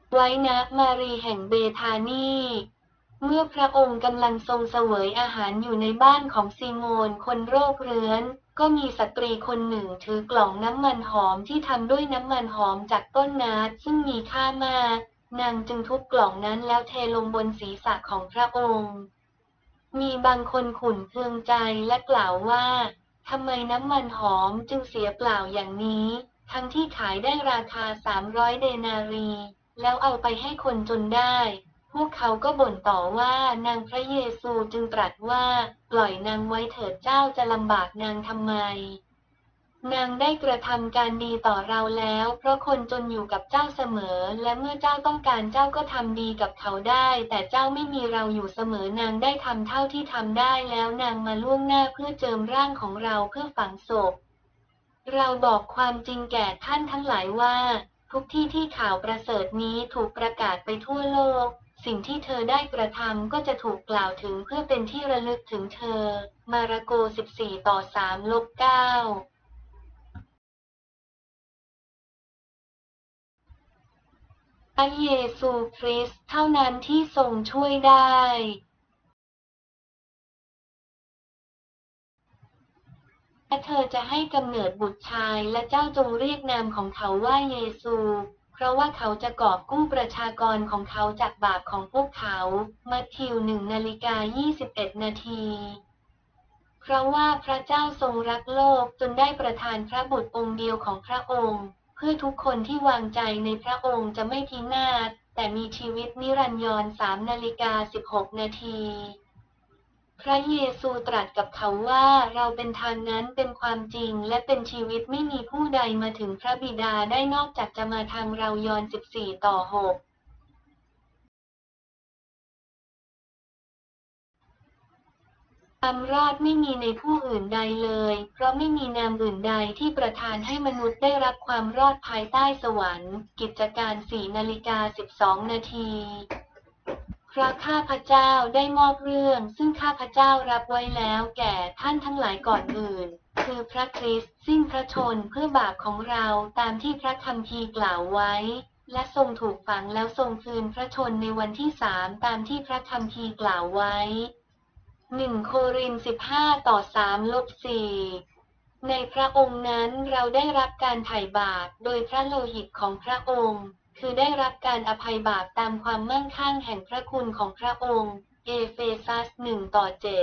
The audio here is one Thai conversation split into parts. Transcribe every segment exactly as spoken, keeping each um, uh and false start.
ไว้ณมารีแห่งเบธานีเมื่อพระองค์กำลังทรงเสวยอาหารอยู่ในบ้านของซีโมนคนโรคเรื้อนก็มีสตรีคนหนึ่งถือกล่องน้ำมันหอมที่ทำด้วยน้ำมันหอมจากต้นนาดซึ่งมีค่ามากนางจึงทุบกล่องนั้นแล้วเทลงบนศีรษะของพระองค์มีบางคนขุ่นเคืองใจและกล่าวว่าทำไมน้ำมันหอมจึงเสียเปล่าอย่างนี้ทั้งที่ขายได้ราคาสามร้อยเดนารีแล้วเอาไปให้คนจนได้พวกเขาก็บ่นต่อว่านางพระเยซูจึงตรัสว่าปล่อยนางไว้เถิดเจ้าจะลำบากนางทำไมนางได้กระทำการดีต่อเราแล้วเพราะคนจนอยู่กับเจ้าเสมอและเมื่อเจ้าต้องการเจ้าก็ทำดีกับเขาได้แต่เจ้าไม่มีเราอยู่เสมอนางได้ทำเท่าที่ทำได้แล้วนางมาล่วงหน้าเพื่อเจิมร่างของเราเพื่อฝังศพเราบอกความจริงแก่ท่านทั้งหลายว่าทุกที่ที่ข่าวประเสริฐนี้ถูกประกาศไปทั่วโลกสิ่งที่เธอได้กระทำก็จะถูกกล่าวถึงเพื่อเป็นที่ระลึกถึงเธอมาระโกสิบสี่ต่อสามลบเก้าพระเยซูคริสต์เท่านั้นที่ทรงช่วยได้และเธอจะให้กำเนิดบุตรชายและเจ้าจงเรียกนามของเขาว่าเยซูเพราะว่าเขาจะกอบกู้ประชากรของเขาจากบาปของพวกเขามัทธิวหนึ่งนาฬิกายี่สิบเอ็ดนาทีเพราะว่าพระเจ้าทรงรักโลกจนได้ประทานพระบุตรองค์เดียวของพระองค์เพื่อทุกคนที่วางใจในพระองค์จะไม่พินาศแต่มีชีวิตนิรันดรสามนาฬิกาสิบหกนาทีพระเยซูตรัสกับเขาว่าเราเป็นทางนั้นเป็นความจริงและเป็นชีวิตไม่มีผู้ใดมาถึงพระบิดาได้นอกจากจะมาทางเรายอห์นสิบสี่ต่อหกความรอดไม่มีในผู้อื่นใดเลยเพราะไม่มีนามอื่นใดที่ประทานให้มนุษย์ได้รับความรอดภายใต้สวรรค์กิจการสี่นาฬิกาสิบสองนาทีเพราะข้าพเจ้าได้มอบเรื่องซึ่งข้าพเจ้ารับไว้แล้วแก่ท่านทั้งหลายก่อนอื่นคือพระคริสต์สิ้นพระชนเพื่อบาปของเราตามที่พระคัมภีร์กล่าวไว้และทรงถูกฝังแล้วทรงคืนพระชนในวันที่สามตามที่พระคัมภีร์กล่าวไว้หนึ่งโครินธ์สิบห้าต่อสามลบสี่ในพระองค์นั้นเราได้รับการไถ่บาปโดยพระโลหิตของพระองค์คือได้รับการอภัยบาปตามความมั่งคั่งแห่งพระคุณของพระองค์เอเฟซัสหนึ่งต่อเจ็ด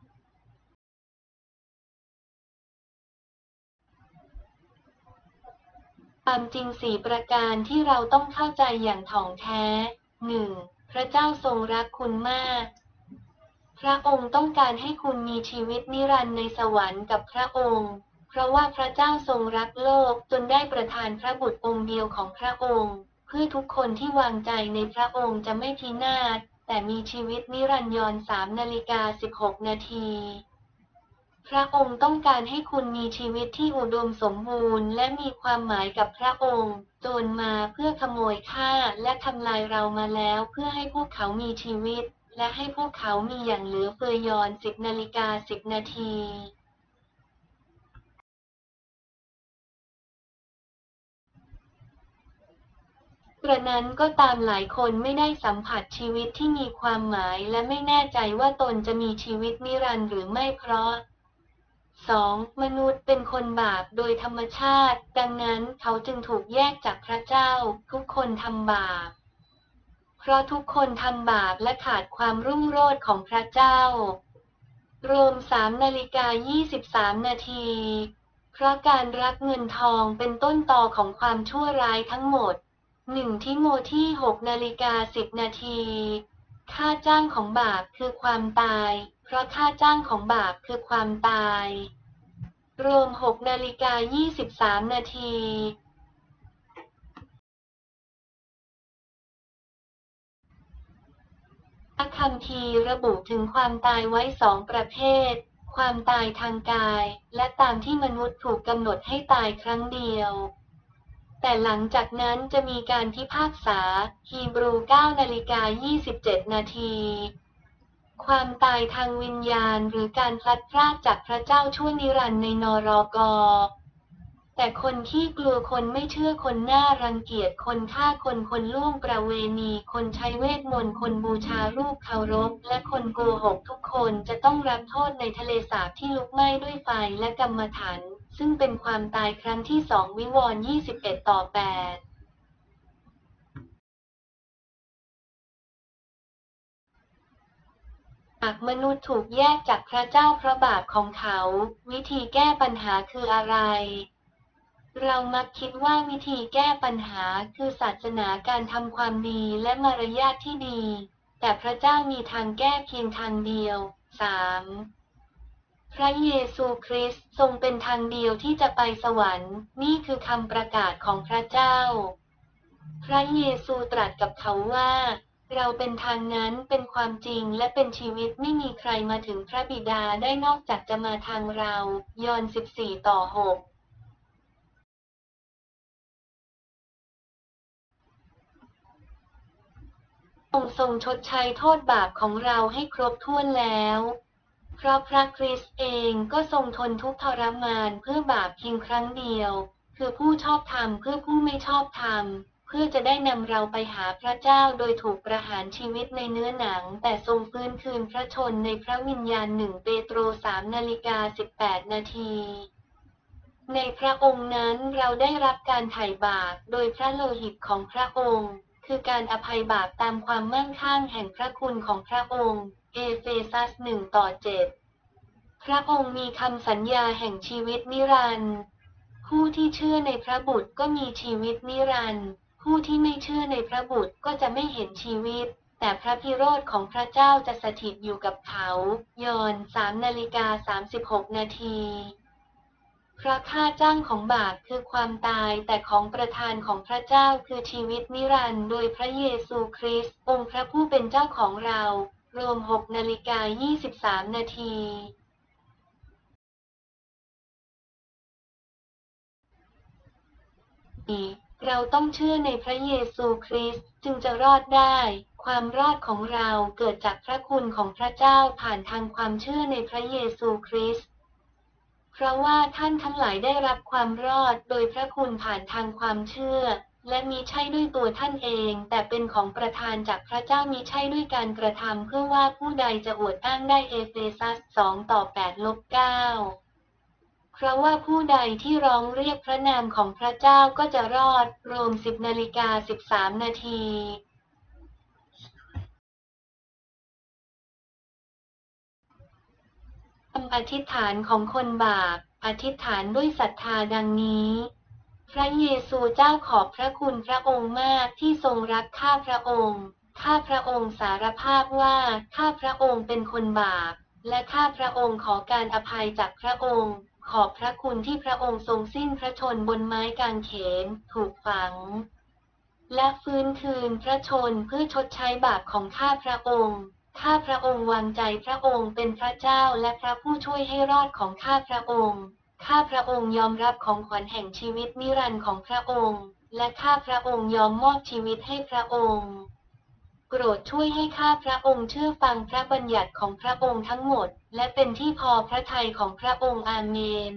ความจริงสี่ประการที่เราต้องเข้าใจอย่างถ่องแท้หนึ่งพระเจ้าทรงรักคุณมากพระองค์ต้องการให้คุณมีชีวิตนิรันดร์ในสวรรค์กับพระองค์เพราะว่าพระเจ้าทรงรักโลกจนได้ประทานพระบุตรองค์เดียวของพระองค์เพื่อทุกคนที่วางใจในพระองค์จะไม่พินาศแต่มีชีวิตนิรันดรสามนาฬิกาสิบหกนาทีพระองค์ต้องการให้คุณมีชีวิตที่อุดมสมบูรณ์และมีความหมายกับพระองค์โจรมาเพื่อขโมยฆ่าและทำลายเรามาแล้วเพื่อให้พวกเขามีชีวิตและให้พวกเขามีอย่างเหลือเฟือยอนสิบนาฬิกาสิบนาทีกระนั้นก็ตามหลายคนไม่ได้สัมผัสชีวิตที่มีความหมายและไม่แน่ใจว่าตนจะมีชีวิตนิรันดร์หรือไม่เพราะ สอง. มนุษย์เป็นคนบาปโดยธรรมชาติดังนั้นเขาจึงถูกแยกจากพระเจ้าทุกคนทำบาปเพราะทุกคนทำบาปและขาดความรุ่งโรจน์ของพระเจ้าโรมสามนาฬิกายี่สิบสามนาทีเพราะการรักเงินทองเป็นต้นตอของความชั่วร้ายทั้งหมดหนึ่งทิโมธีหกนาฬิกาสิบนาทีค่าจ้างของบาปคือความตายเพราะค่าจ้างของบาปคือความตายโรมหกนาฬิกายี่สิบสามนาทีพระคัมภีร์ระบุถึงความตายไว้สองประเภทความตายทางกายและตามที่มนุษย์ถูกกำหนดให้ตายครั้งเดียวแต่หลังจากนั้นจะมีการพิพากษาฮีบรูเก้านาฬิกายี่สิบเจ็ดนาทีความตายทางวิญญาณหรือการพลัดพรากจากพระเจ้าชั่วนิรันดร์ในนรกแต่คนที่กลัวคนไม่เชื่อคนน่ารังเกียจคนฆ่าคนคนล่วงประเวณีคนใช้เวทมนต์คนบูชารูปเคารพและคนโกหกทุกคนจะต้องรับโทษในทะเลสาบที่ลุกไหม้ด้วยไฟและกรรมฐานซึ่งเป็นความตายครั้งที่สองวิวรณ์ยี่สิบเอ็ดต่อแปดหากมนุษย์ถูกแยกจากพระเจ้าเพราะบาปของเขาวิธีแก้ปัญหาคืออะไรเรามักคิดว่าวิธีแก้ปัญหาคือศาสนาการทำความดีและมารยาทที่ดีแต่พระเจ้ามีทางแก้เพียงทางเดียว สาม พระเยซูคริสต์ทรงเป็นทางเดียวที่จะไปสวรรค์นี่คือคำประกาศของพระเจ้าพระเยซูตรัสกับเขาว่าเราเป็นทางนั้นเป็นความจริงและเป็นชีวิตไม่มีใครมาถึงพระบิดาได้นอกจากจะมาทางเรายอห์นสิบสี่ต่อหกองค์ทรงชดใช้โทษบาปของเราให้ครบถ้วนแล้วเพราะพระคริสต์เองก็ทรงทนทุกข์ทรมานเพื่อบาปเพียงครั้งเดียวคือผู้ชอบธรรมเพื่อผู้ไม่ชอบธรรมเพื่อจะได้นำเราไปหาพระเจ้าโดยถูกประหารชีวิตในเนื้อหนังแต่ทรงฟื้นคืนพระชนในพระวิญญาณหนึ่งเปโตรสามนาฬิกาสิบแปดนาทีในพระองค์นั้นเราได้รับการไถ่บาปโดยพระโลหิตของพระองค์คือการอภัยบาปตามความมั่งคั่งแห่งพระคุณของพระองค์เอเฟซัสหนึ่งต่อเจ็ดพระองค์มีคำสัญญาแห่งชีวิตนิรันดร์ผู้ที่เชื่อในพระบุตรก็มีชีวิตนิรันดร์ผู้ที่ไม่เชื่อในพระบุตรก็จะไม่เห็นชีวิตแต่พระพิโรธของพระเจ้าจะสถิตอยู่กับเขายอห์นสามนาฬิกาสามสิบหกนาทีเพราะค่าจ้างของบาปคือความตายแต่ของประทานของพระเจ้าคือชีวิตนิรันดร์โดยพระเยซูคริสต์องค์พระผู้เป็นเจ้าของเรารวมหกนาฬิกายี่สิบสามนาทีเราต้องเชื่อในพระเยซูคริสต์จึงจะรอดได้ความรอดของเราเกิดจากพระคุณของพระเจ้าผ่านทางความเชื่อในพระเยซูคริสต์เพราะว่าท่านทั้งหลายได้รับความรอดโดยพระคุณผ่านทางความเชื่อและมิใช่ด้วยตัวท่านเองแต่เป็นของประทานจากพระเจ้ามิใช่ด้วยการกระทำเพื่อว่าผู้ใดจะอวดอ้างได้เอเฟซัสสองต่อแปดลบเก้าเพราะว่าผู้ใดที่ร้องเรียกพระนามของพระเจ้าก็จะรอดโรมสิบนาฬิกาสิบสามนาทีคำอธิษฐานของคนบาปอธิษฐานด้วยศรัทธาดังนี้พระเยซูเจ้าขอบพระคุณพระองค์มากที่ทรงรักข้าพระองค์ข้าพระองค์สารภาพว่าข้าพระองค์เป็นคนบาปและข้าพระองค์ขอการอภัยจากพระองค์ขอบพระคุณที่พระองค์ทรงสิ้นพระชนม์บนไม้กางเขนถูกฝังและฟื้นคืนพระชนม์เพื่อชดใช้บาปของข้าพระองค์ข้าพระองค์วางใจพระองค์เป็นพระเจ้าและพระผู้ช่วยให้รอดของข้าพระองค์ข้าพระองค์ยอมรับของขวัญแห่งชีวิตนิรันดร์ของพระองค์และข้าพระองค์ยอมมอบชีวิตให้พระองค์โปรดช่วยให้ข้าพระองค์เชื่อฟังพระบัญญัติของพระองค์ทั้งหมดและเป็นที่พอพระทัยของพระองค์อาเมน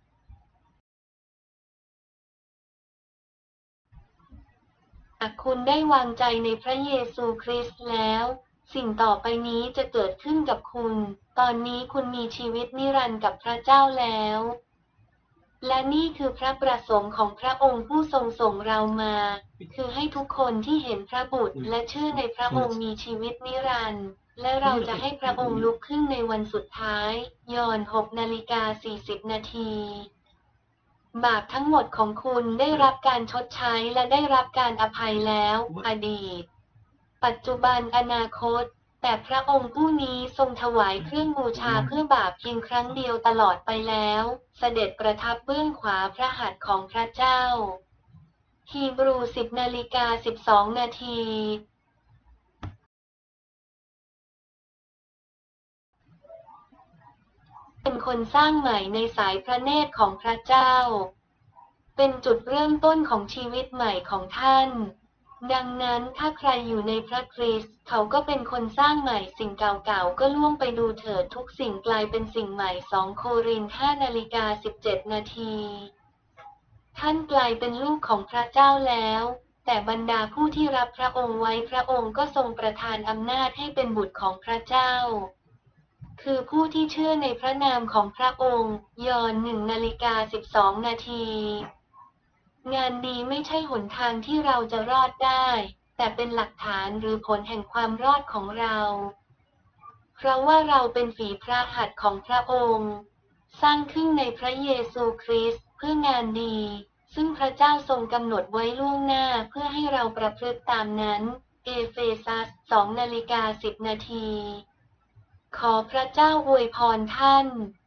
หากคุณได้วางใจในพระเยซูคริสต์แล้วสิ่งต่อไปนี้จะเกิดขึ้นกับคุณตอนนี้คุณมีชีวิตนิรันดร์กับพระเจ้าแล้วและนี่คือพระประสงค์ของพระองค์ผู้ทรงส่งเรามาคือให้ทุกคนที่เห็นพระบุตรและเชื่อในพระองค์มีชีวิตนิรันดร์และเราจะให้พระองค์ลุกขึ้นในวันสุดท้ายยอห์นหกนาฬิกาสี่สิบนาทีบาปทั้งหมดของคุณได้รับการชดใช้และได้รับการอภัยแล้วอดีตปัจจุบันอนาคตแต่พระองค์ผู้นี้ทรงถวายเครื่องบูชาเพื่อบาปเพียงครั้งเดียวตลอดไปแล้วเสด็จประทับเบื้องขวาพระหัตถ์ของพระเจ้าฮีบรูสิบนาฬิกาสิบสองนาทีเป็นคนสร้างใหม่ในสายพระเนตรของพระเจ้าเป็นจุดเริ่มต้นของชีวิตใหม่ของท่านดังนั้นถ้าใครอยู่ในพระคริสต์เขาก็เป็นคนสร้างใหม่สิ่งเก่าๆก็ล่วงไปดูเถิดทุกสิ่งกลายเป็นสิ่งใหม่สองโครินธ์ห้านาฬิกาสิบเจ็ดนาทีท่านกลายเป็นลูกของพระเจ้าแล้ว แต่บรรดาผู้ที่รับพระองค์ไว้พระองค์ก็ทรงประทานอำนาจให้เป็นบุตรของพระเจ้า คือผู้ที่เชื่อในพระนามของพระองค์ ยอห์นหนึ่งนาฬิกาสิบสองนาที งานดีไม่ใช่หนทางที่เราจะรอดได้ แต่เป็นหลักฐานหรือผลแห่งความรอดของเรา เพราะว่าเราเป็นฝีพระหัตถ์ของพระองค์ สร้างขึ้นในพระเยซูคริสต์เพื่องานดี ซึ่งพระเจ้าทรงกำหนดไว้ล่วงหน้าเพื่อให้เราประพฤติตามนั้น เอเฟซัสสองนาฬิกาสิบนาที ขอพระเจ้าอวยพรท่าน